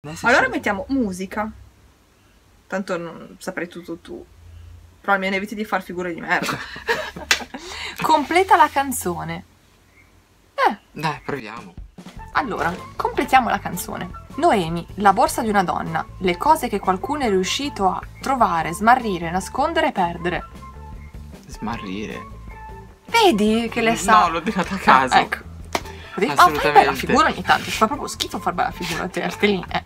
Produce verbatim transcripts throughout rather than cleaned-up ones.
Allora mettiamo musica. Tanto non saprai tutto tu. Però almeno eviti di far figure di merda. Completa la canzone. Eh. Dai, proviamo. Allora, completiamo la canzone. Noemi, la borsa di una donna. Le cose che qualcuno è riuscito a trovare, smarrire, nascondere e perdere. Smarrire. Vedi che le sa? No, l'ho tirata a caso. Ah, ecco. Ma fai bella figura ogni tanto. Fa proprio schifo far bella figura a te, lì. Eh.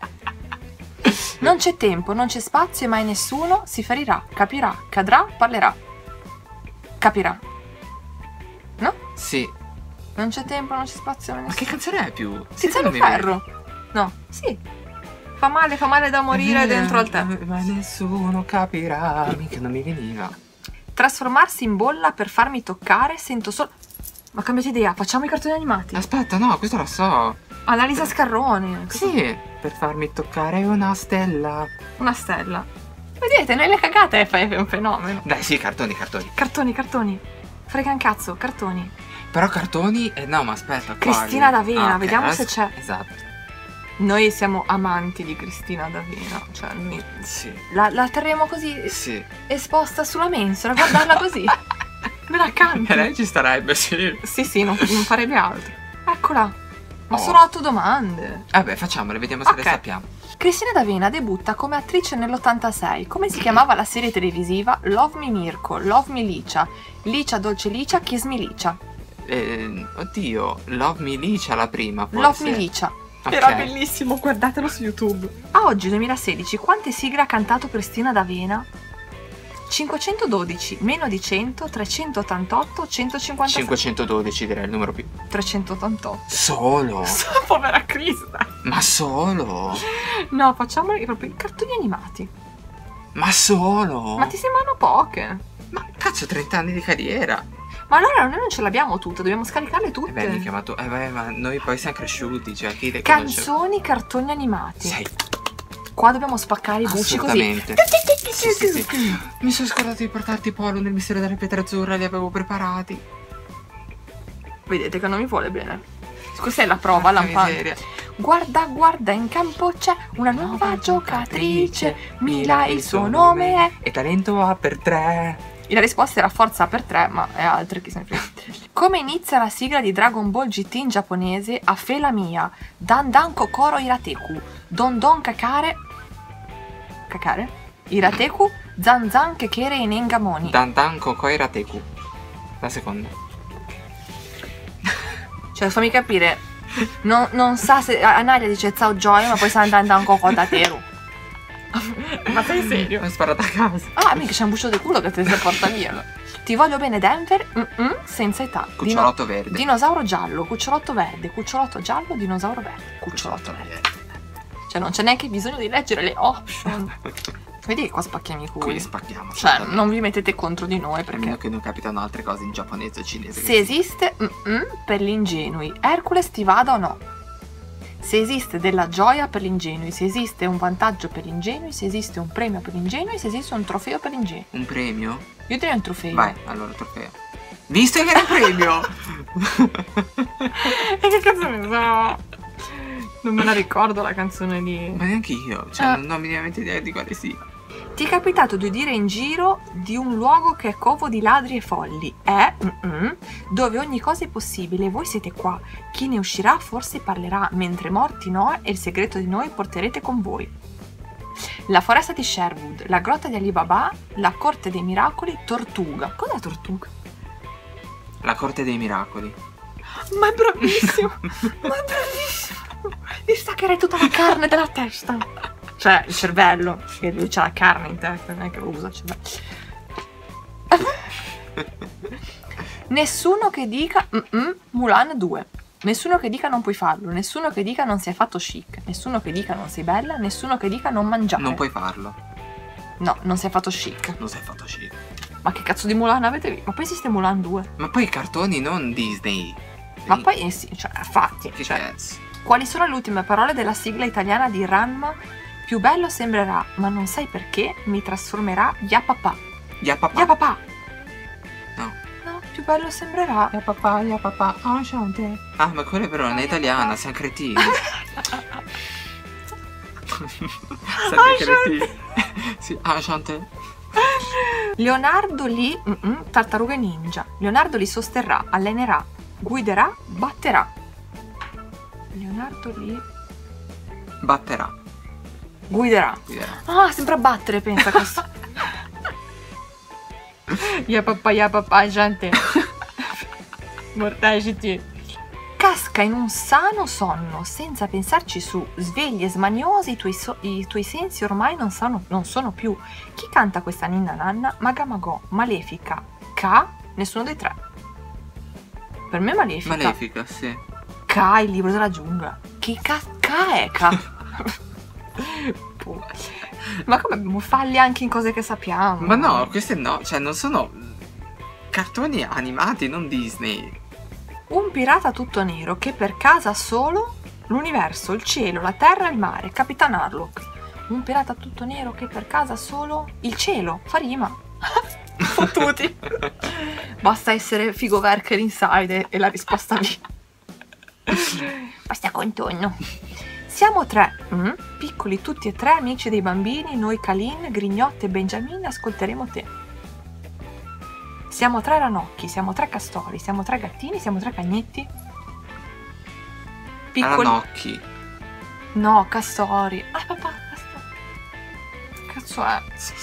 Non c'è tempo, non c'è spazio e mai nessuno si ferirà, capirà, cadrà, parlerà. Capirà. No? Sì. Non c'è tempo, non c'è spazio. Ma che canzone è più? Tiziano Ferro. No, sì. Fa male, fa male da morire eh, dentro al tempo. Ma nessuno capirà. Mica non mi veniva. Trasformarsi in bolla per farmi toccare, sento solo... Ma cambiate idea, facciamo i cartoni animati. Aspetta, no, questo lo so. Annalisa Scarroni. Sì, per farmi toccare una stella. Una stella. Vedete, nelle cagate fai un fenomeno. Dai, sì, cartoni, cartoni. Cartoni, cartoni. Frega un cazzo, cartoni. Però cartoni... Eh no, ma aspetta, Cristina quali? D'Avena, ah, okay. vediamo Adesso... se c'è. Esatto. Noi siamo amanti di Cristina D'Avena. Cioè, noi... Sì. La, la terremo così... Sì. Esposta sulla mensola, guardarla così. Me la canti. E lei ci starebbe, sì. Sì, sì, non, non farebbe altro. Eccola. Ma oh. sono otto domande. Vabbè, facciamole, vediamo se okay. le sappiamo. Cristina D'Avena debutta come attrice nell'ottantasei. Come si chiamava la serie televisiva? Love Me Mirko, Love Me Licia, Licia Dolce Licia, Kiss Me Licia. Eh, oddio, Love Me Licia la prima, forse. Love Me Licia. Okay. Era bellissimo, guardatelo su YouTube. A oggi, duemilasedici, quante sigle ha cantato Cristina D'Avena? cinquecentododici, meno di cento, trecentottantotto, centocinquantasei. cinquecentododici direi il numero più. trecentottantotto. Solo? Povera Crista. Ma solo? No, facciamoli proprio i cartoni animati. Ma solo? Ma ti sembrano poche? Ma cazzo, trenta anni di carriera. Ma allora noi non ce l'abbiamo tutte, dobbiamo scaricarle tutte. Eh beh, mi chiamato. Eh beh, ma noi poi siamo cresciuti, cioè chi le Canzoni, cartoni animati. Sei. Qua dobbiamo spaccare i buci così. Sì, sì, sì. Mi sono scordato di portarti Polo nel mistero delle pietre azzurre, li avevo preparati. Vedete che non mi vuole bene. Questa è la prova lampante. Guarda, guarda, in campo c'è una nuova giocatrice. Mila il suo nome è. E talento ha per tre. E la risposta era forza per tre, ma è altre che se ne frega. Come inizia la sigla di Dragon Ball G T in giapponese? Afela mia, Dan Dan Kokoro Irateku, Don Don Kakare. Kakare? Irateku, Zan Zan Kekere in Engamoni. Dan Dan Kokoro Irateku. La seconda. Cioè, fammi capire. Non, non sa se Analia dice Zao Joy, ma poi sa Dan Dan Kokoro Dateru. Ma sei serio? Mi hai sparato a casa. Ah, mica c'è un buccio di culo che te si porta via. Ti voglio bene Denver, mm-mm, senza età. Cucciolotto Dino verde. Dinosauro giallo, cucciolotto verde, cucciolotto giallo, dinosauro verde. Cucciolotto verde. Cioè non c'è neanche bisogno di leggere le option. Vedi che qua spacchiamo i culi. Qui spacchiamo. Cioè non vi mettete contro di noi perché... Almeno che non capitano altre cose in giapponese o cinese. Se esiste, mm-mm, per gli ingenui, Hercules ti vada o no? Se esiste della gioia per gli ingenui, se esiste un vantaggio per gli ingenui, se esiste un premio per gli ingenui, se esiste un trofeo per gli ingenui. Un premio? Io direi un trofeo. Vai, allora trofeo. Visto che era un premio! E che cazzo ne so? Non me la ricordo la canzone di... Ma neanche io, cioè ah. non ho minimamente idea di quale sia. Ti è capitato di udire in giro di un luogo che è covo di ladri e folli? È, mm-mm, dove ogni cosa è possibile, voi siete qua. Chi ne uscirà forse parlerà, mentre morti no e il segreto di noi porterete con voi. La foresta di Sherwood, la grotta di Alibaba, la corte dei miracoli, Tortuga. Cos'è Tortuga? La corte dei miracoli. Ma è bravissimo! Ma è bravissimo! Gli staccherei tutta la carne della testa. Cioè, il cervello, che lui c'ha la carne in testa, non è che lo usa il cervello. Nessuno che dica mm-mm, Mulan due. Nessuno che dica non puoi farlo. Nessuno che dica non sei affatto chic. Nessuno che dica non sei bella. Nessuno che dica non mangiare. Non puoi farlo. No, non sei affatto chic. Non sei affatto chic. Ma che cazzo di Mulan avete visto? Ma poi esiste Mulan due. Ma poi i cartoni non Disney. Ma poi eh sì, cioè, fatti. Che cioè, cazzo. Quali sono le ultime parole della sigla italiana di Ranma? Più bello sembrerà, ma non sai perché, mi trasformerà ya papà. Ya papà. Ya papà. No. No, più bello sembrerà. Ya papà, ya papà, enchanté. Ah, ma quella però non è italiana, siamo cretini. Sai che cretino. Sì, ah, Chante. Leonardo li mm-mm, tartarughe ninja. Leonardo li sosterrà, allenerà, guiderà, batterà. Leonardo li Batterà. guiderà. Guiderà. Ah, sempre a battere, pensa questo. Ya papà, ya papà, gente. Mortaciti. Casca in un sano sonno, senza pensarci su, svegli e smaniosi, i tuoi, so- i tuoi sensi ormai non, sanno, non sono più. Chi canta questa ninna nanna? Magamagò, Malefica, K, nessuno dei tre. Per me Malefica. Malefica, sì. K, il libro della giungla. Che K, K è K? Puh. Ma come abbiamo falli anche in cose che sappiamo? Ma no, queste no, cioè non sono cartoni animati, non Disney. Un pirata tutto nero che per casa solo l'universo, il cielo, la terra e il mare. Capitan Harlock. Un pirata tutto nero che per casa solo il cielo. Fa rima. Fottuti. Basta essere Figo Werker inside e la risposta via. Basta contorno. Siamo tre, mm? piccoli tutti e tre, amici dei bambini, noi Calin, Grignotte e Benjamin, ascolteremo te. Siamo tre ranocchi, siamo tre castori, siamo tre gattini, siamo tre cagnetti. Piccoli. Ranocchi. No, castori. Ah, papà, castori. Cazzo è?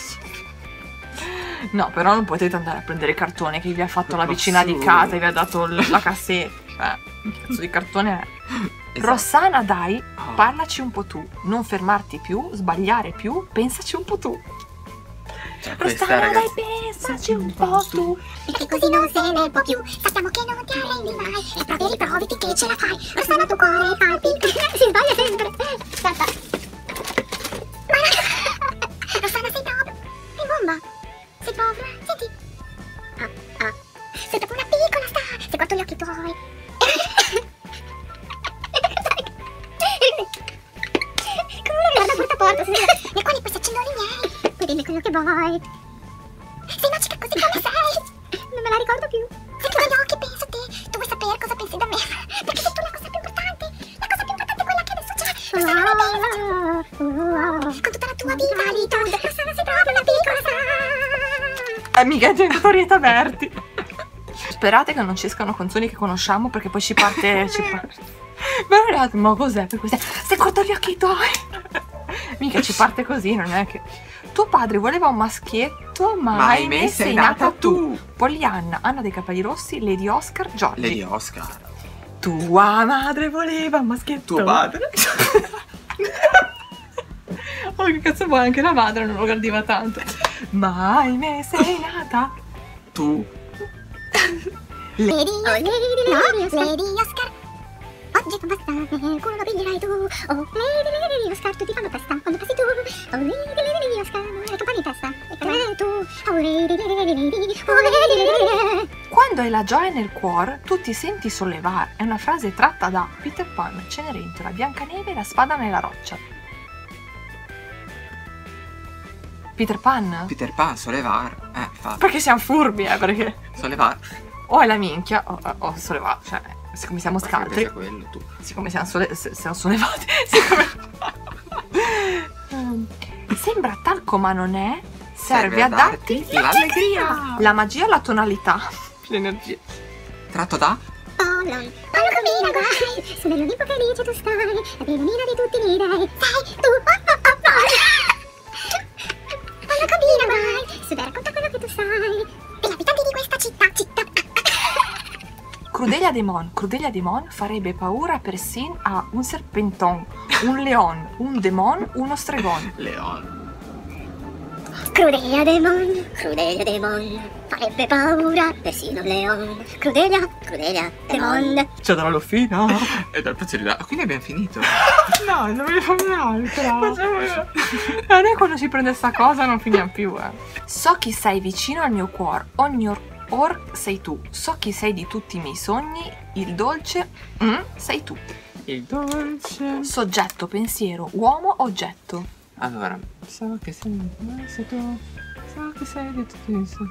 No, però non potete andare a prendere il cartone che vi ha fatto la vicina di casa e vi ha dato l- la cassetta. Cioè, che cazzo di cartone è? Esatto. Rossana, dai, Oh. parlaci un po' tu. Non fermarti più, sbagliare più, pensaci un po' tu. Cioè, questa Rossana, dai, ragazza. pensaci un po' tu. Perché così non se ne può più. Sappiamo che non ti arrendi mai. E provi, riprovi finché ce la fai. Rossana, tuo cuore palpita. Si sbaglia sempre. Aspetta. Ma Rossana, sei top. Sei bomba. Sei proprio. Senti. Ah, ah. Sei proprio una piccola star. Se guardo gli occhi tuoi. Come una guarda porta a porta. Nei quali poi si accendono i miei. Puoi dirmi quello che vuoi. Sei magica così come sei. Non me la ricordo più. Se chiudo gli occhi e penso a te, tu vuoi sapere cosa pensi da me. Perché sei tu la cosa più importante. La cosa più importante è quella che adesso c'è. Rossana, ne pensaci. Con tutta la tua vitalità. Rossana, sei proprio una piccola star. Amica, genitorietà Berti. Sperate che non ci escano canzoni che conosciamo perché poi ci parte. ci parte. Ma, ma cos'è? Per cos'è? Se guardo gli occhi tuoi. Mica ci parte così, non è che. Tuo padre voleva un maschietto, ma, Ma ahimè sei nata tu. Pollyanna, Anna dei capelli rossi, Lady Oscar, Giorgi. Lady Oscar. Tua madre voleva un maschietto. Tuo padre. Oh, che cazzo vuoi, anche la madre non lo gardiva tanto. Ma ahimè sei nata Tu. Lady Oscar. No, Lady Oscar. Oggi non basta, il culo lo piglierai tu. Oh, Lady, Lady Oscar, tutti fanno festa quando passi tu. Oh, Lady, Lady Oscar, le campane in testa. E campane tu. Oh, Lady, Lady, Lady, oh, Lady, Lady. Quando hai la gioia nel cuore, tu ti senti sollevar. È una frase tratta da Peter Pan, Cenerentola, Biancaneve e la spada nella roccia. Peter Pan? Peter Pan, sollevar. Eh, infatti. Perché siamo furbi, eh, perché Sollevar. o è la minchia o, o sollevar, cioè, siccome siamo scaltri, Sia quello, tu. siccome siamo, sole- se- siamo sollevati, siccome... Mm. Sembra talco ma non è, serve, a darti l'allegria. la magia, la tonalità, l'energia. Tratto da? Pollon, Pollo combina guai. Su nell'Olimpo felice tu stai. La pedonina di tutti gli dei. Sei tu, oh oh oh oh. Pollo combina guai. Su dai, racconta quello che tu sai. Per gli abitanti di questa città, città. Crudelia Demon, Crudelia Demon farebbe paura persino a un serpenton, un leon, un demon, uno stregon. Leon. Crudelia Demon, Crudelia Demon. Farebbe paura persino un leon. Crudelia, Crudelia Demon. C'è dalla fina. E dal pezzo di là. Quindi abbiamo finito. No, non me ne fa un'altra. A noi quando si prende sta cosa non finiamo più, eh. So chi sei vicino al mio cuore, ogni or, or sei tu. So chi sei di tutti i miei sogni, il dolce, mm, sei tu. Il dolce. Soggetto, pensiero, uomo, oggetto. Allora, so che sei. Ma sei tu. So che sei di tutti i miei.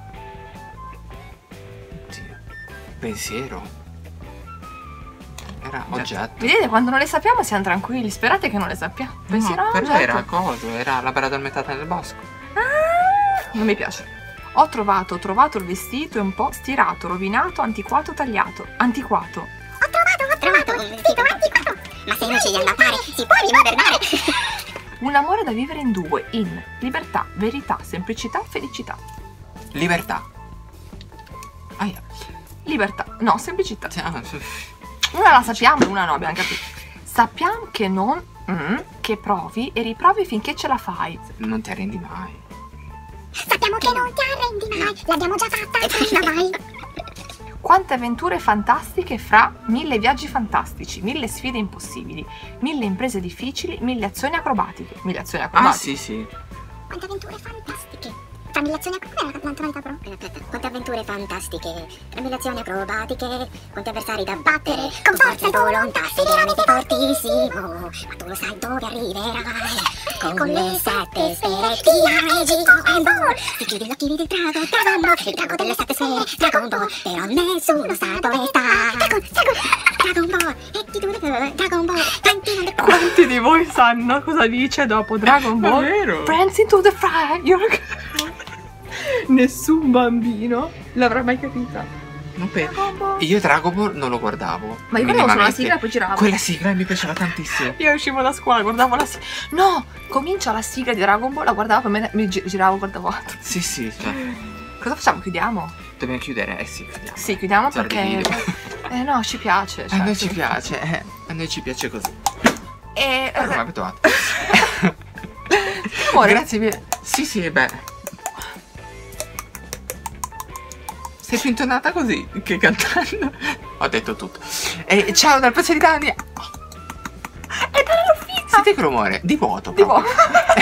Oddio. Pensiero. Era Era oggetto. Vedete, quando non le sappiamo siamo tranquilli. Sperate che non le sappiamo. Pensiamo, No, ah, però oggetto. era coso, era la bara addormentata nel bosco. Non mi piace. Ho trovato, ho trovato il vestito, è un po' stirato, rovinato, antiquato, tagliato. Antiquato. Ho trovato, ho trovato un vestito antiquato. Ma se non ci viene da fare, si può rimodernare. Un amore da vivere in due, in libertà, verità, semplicità, felicità. Libertà. Aia. Libertà, no, semplicità. Cioè, ah, sì. Una la sappiamo e una no, abbiamo capito. Sappiamo che non, mm, che provi e riprovi finché ce la fai. Non ti arrendi mai. Sappiamo che non ti arrendi mai. L'abbiamo già fatta prima, vai. Quante avventure fantastiche fra mille viaggi fantastici, mille sfide impossibili, mille imprese difficili, mille azioni acrobatiche. Mille azioni Ah, acrobatiche. sì, sì. Quante avventure fantastiche. Tra mille azioni acrobatiche. Quante avventure fantastiche. Tra mille azioni acrobatiche. Quanti avversari da battere. Con forza e volontà. Sei veramente fortissimo. Ma tu lo sai dove arriverai. Con le sette sfere ti reggi Dragon Ball. Ti chiudi gli occhi del drago, Dragon Ball. Il drago delle sette sfere, Dragon Ball. Però nessuno sa dove sta. Dragon, Dragon, Dragon Ball. E ti dura Dragon Ball. Tanti non Quanti di voi sanno cosa dice dopo Dragon Ball? È vero. Friends into the fire. Nessun bambino l'avrà mai capita. Non pe- Dragon Ball. Io Dragon Ball non lo guardavo. Ma io guardavo solo la minimamente. sigla e poi giravo. Quella sigla mi piaceva tantissimo. Io uscivo da scuola, guardavo la sigla. No, comincia la sigla di Dragon Ball, la guardavo, poi me ne- mi gi- giravo, guardavo altro. Sì, sì, cioè. Cosa facciamo? Chiudiamo? Dobbiamo chiudere? Eh sì, chiudiamo. Sì, chiudiamo Zero di perché... video. Eh no, ci piace. A cioè, noi sì. ci piace, eh. A noi ci piace così. E... Eh, come eh, abituato. amore, Grazie mille. Sì, sì, beh. Sei più intonata così che cantando. Ho detto tutto. E ciao dal pezzo di Dani. è dall'ufficio. Senti che rumore? Di vuoto. Di proprio. nuovo.